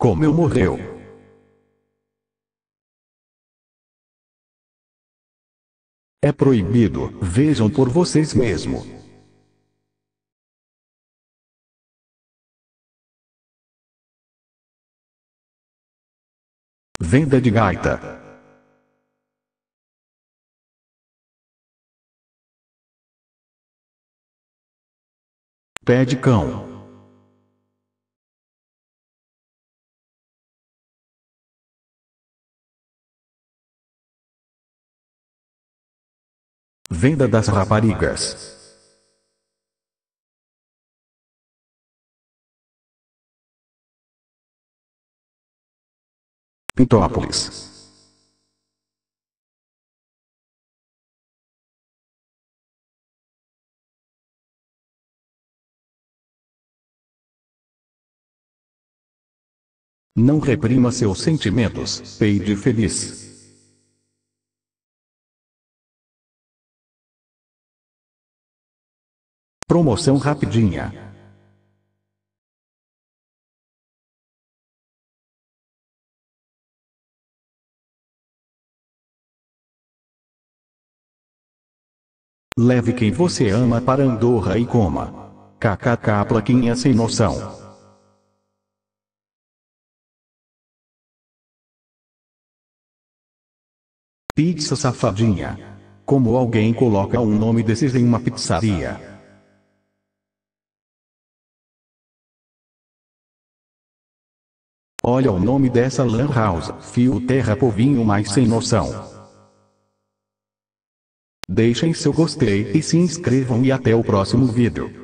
Como morreu? É proibido, vejam por vocês mesmos. Venda de gaita. Pé de cão. Venda das raparigas. Pintópolis. Não reprima seus sentimentos, peide feliz. Promoção rapidinha. Leve quem você ama para Andorra e coma. KKK plaquinha sem noção. Pizza safadinha. Como alguém coloca um nome desses em uma pizzaria? Olha o nome dessa lan house, fio terra povinho mais sem noção. Deixem seu gostei e se inscrevam e até o próximo vídeo.